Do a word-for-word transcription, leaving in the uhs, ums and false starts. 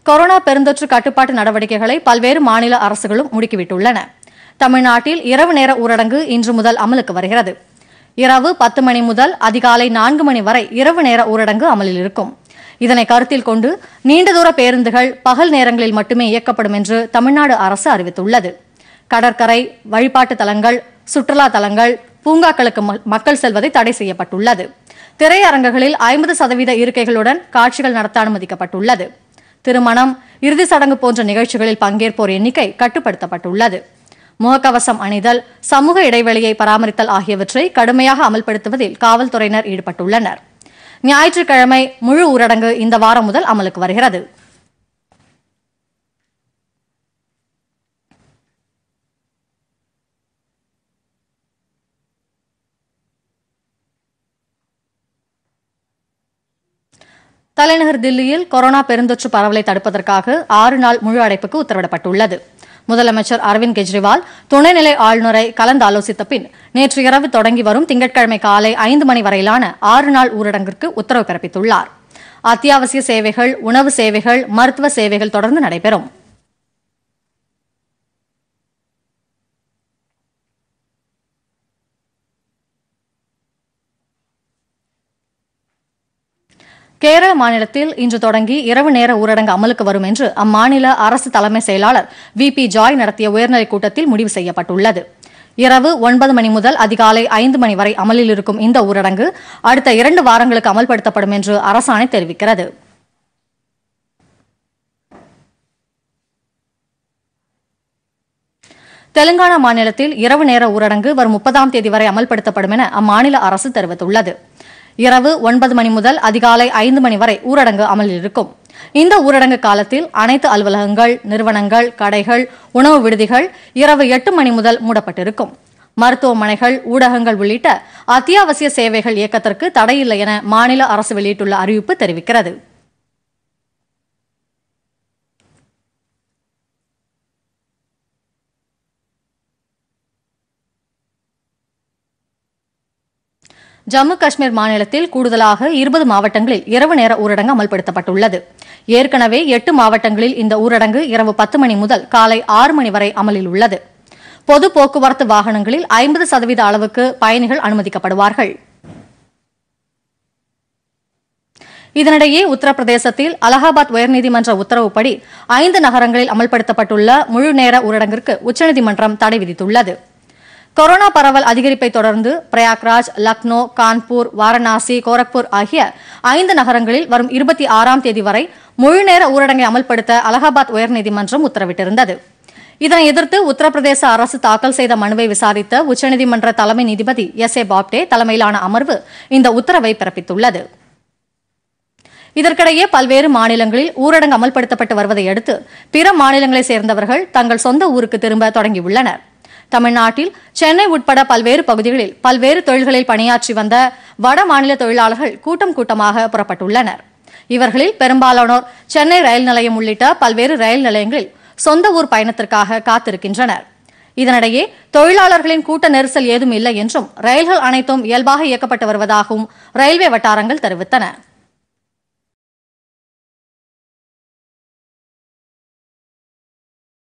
Corona பெருந்தொற்று கட்டுப்பாட்டு நடவடிக்கைகளை பல்வேறு மாநில அரசுகளும் முடுக்கிவிட்டுள்ளன. தமிழ்நாட்டில் இரவு நேர ஊரடங்கு இன்று முதல் அமலுக்கு வருகிறது. இரவு பத்து மணி முதல் அதிகாலை நான்கு மணி வரை இரவு நேர ஊரடங்கு அமலில் இருக்கும். இதனை கருத்தில் கொண்டு நீண்ட தூர பேருந்துகள் பகல் நேரங்களில் மட்டுமே இயக்கப்படும் என்று தமிழ்நாடு அரசு அறிவித்துள்ளது. கடற்கரை, வழிபாட்டு தலங்கள், சுற்றுலா தலங்கள், பூங்காக்களுக்கு மக்கள் செல்வதை தடை செய்யப்பட்டுள்ளது. திரையரங்குகளில் ஐம்பது சதவீத இருக்கைகளுடன் காட்சிகள் நடத்த அனுமதிக்கப்பட்டுள்ளது. திருமணம், இறுதி சடங்கு போன்ற நிகழ்ச்சிகளில் பங்கேற்போர் எண்ணிக்கை கட்டுப்படுத்தப்பட்டுள்ளது. முகக்கவசம் அணிதல், சமூக இடைவெளியை பராமரித்தல் ஆகியவற்றை கடுமையாக அமல்படுத்துவதில் காவல்துறையினர் ஈடுபட்டுள்ளனர். ஞாயிற்றுக்கிழமை முழு ஊரடங்கு இந்த வாரம் முதல் அமலுக்கு வருகிறது. தலைநகர் தில்லியில் கொரோனா பெருந்தொற்று பரவலை தடுப்பதற்காக ஆறு நாள் முழு அடைப்புக்கு உத்தரவிடப்பட்டுள்ளது. முதலமைச்சர் அரவிந்த் கெஜ்ரிவால் துணைநிலை ஆளுநரை கலந்து ஆலோசித்த பின் நேற்று இரவு தொடங்கி வரும் திங்கட்கிழமை காலை ஐந்து மணி வரையிலான ஆறு நாள் ஊரடங்கிற்கு உத்தரவு பிறப்பித்துள்ளார். அத்தியாவசிய சேவைகள், உணவு சேவைகள், மருத்துவ சேவைகள் தொடர்ந்து நடைபெறும். கேரள மாநிலத்தில் இன்று தொடங்கி இரவு நேர ஊரடங்கு அமலுக்கு வரும் என்று அம்மாநில அரசு தலைமை செயலாளர் வி பி ஜாய் நடத்திய உயர்நிலைக் கூட்டத்தில் முடிவு செய்யப்பட்டுள்ளது. இரவு ஒன்பது மணி முதல் அதிகாலை ஐந்து மணி வரை அமலில் இருக்கும் இந்த ஊரடங்கு அடுத்த இரண்டு வாரங்களுக்கு அமல்படுத்தப்படும் என்று அரசாணை தெரிவிக்கிறது. தெலுங்கானா மாநிலத்தில் இரவு நேர ஊரடங்கு வரும் முப்பதாம் தேதி வரை அமல்படுத்தப்படும் என அம்மாநில அரசு தெரிவித்துள்ளது. இரவு ஒன்பது மணி முதல் அதிகாலை ஐந்து மணி வரை ஊரடங்கு அமலில் இருக்கும். இந்த ஊரடங்கு காலத்தில் அனைத்து அலுவலகங்கள், நிறுவனங்கள், கடைகள், உணவு விடுதிகள் இரவு எட்டு மணி முதல் மூடப்பட்டிருக்கும். மருத்துவமனைகள், ஊடகங்கள் உள்ளிட்ட அத்தியாவசிய சேவைகள் இயக்கத்திற்கு தடையில்லை என மாநில அரசு வெளியிட்டுள்ள அறிவிப்பு தெரிவிக்கிறது. ஜம்மு காஷ்மீர் மாநிலத்தில் கூடுதலாக இருபது மாவட்டங்களில் இரவு நேர ஊரடங்கு அமல்படுத்தப்பட்டுள்ளது. ஏற்கனவே எட்டு மாவட்டங்களில் இந்த ஊரடங்கு இரவு பத்து மணி முதல் காலை ஆறு மணி வரை அமலில் உள்ளது. பொது போக்குவரத்து வாகனங்களில் ஐம்பது சதவீத அளவுக்கு பயணிகள் அனுமதிக்கப்படுவார்கள். இதனிடையே உத்தரப்பிரதேசத்தில் அலகாபாத் உயர்நீதிமன்ற உத்தரவுப்படி ஐந்து நகரங்களில் அமல்படுத்தப்பட்டுள்ள முழு நேர ஊரடங்கிற்கு உச்சநீதிமன்றம் தடை விதித்துள்ளது. கொரோனா பரவல் அதிகரிப்பை தொடர்ந்து பிரயாக்ராஜ், லக்னோ, கான்பூர், வாரணாசி, கோரக்பூர் ஆகிய ஐந்து நகரங்களில் வரும் இருபத்தி ஆறாம் தேதி வரை முழு நேர ஊரடங்கை அமல்படுத்த அலகாபாத் உயர்நீதிமன்றம் உத்தரவிட்டிருந்தது. இதனை எதிர்த்து உத்தரப்பிரதேச அரசு தாக்கல் செய்த மனுவை விசாரித்த உச்சநீதிமன்ற தலைமை நீதிபதி எஸ் ஏ பாப்டே தலைமையிலான அமர்வு இந்த உத்தரவை பிறப்பித்துள்ளது. இதற்கிடையே பல்வேறு மாநிலங்களில் ஊரடங்கு அமல்படுத்தப்பட்டு வருவதை அடுத்து பிற மாநிலங்களைச் சேர்ந்தவர்கள் தங்கள் சொந்த ஊருக்கு திரும்ப தொடங்கியுள்ளனர். தமிழ்நாட்டில் சென்னை உட்பட பல்வேறு பகுதிகளில் பல்வேறு தொழில்களில் பணியாற்றி வந்த வட மாநில தொழிலாளர்கள் கூட்டம் கூட்டமாக புறப்பட்டுள்ளனர். இவர்களில் பெரும்பாலானோர் சென்னை ரயில் நிலையம் உள்ளிட்ட பல்வேறு ரயில் நிலையங்களில் சொந்த ஊர் பயணத்திற்காக காத்திருக்கின்றனர். இதனிடையே தொழிலாளர்களின் கூட்ட நெரிசல் ஏதும் இல்லை என்றும் ரயில்கள் அனைத்தும் இயல்பாக இயக்கப்பட்டு வருவதாகவும் ரயில்வே வட்டாரங்கள் தெரிவித்தன.